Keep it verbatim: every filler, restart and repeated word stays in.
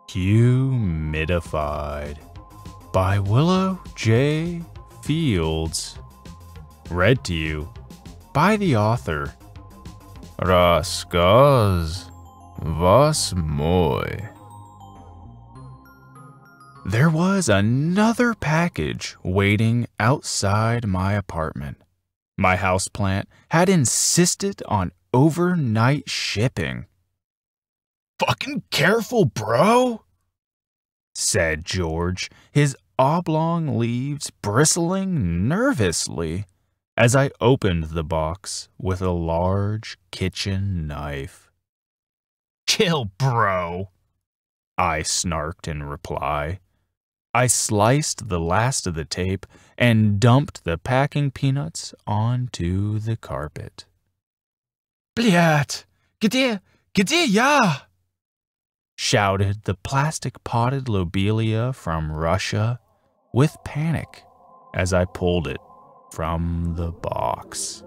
Humidified by Willow J. Fields. Read to you by the author. Raskas was moi. There was another package waiting outside my apartment. My houseplant had insisted on overnight shipping. "Fucking careful, bro," said George, his oblong leaves bristling nervously as I opened the box with a large kitchen knife. "Chill, bro," I snarked in reply. I sliced the last of the tape and dumped the packing peanuts onto the carpet. "Blyat, где, где я?" shouted the plastic-potted lobelia from Russia with panic as I pulled it from the box.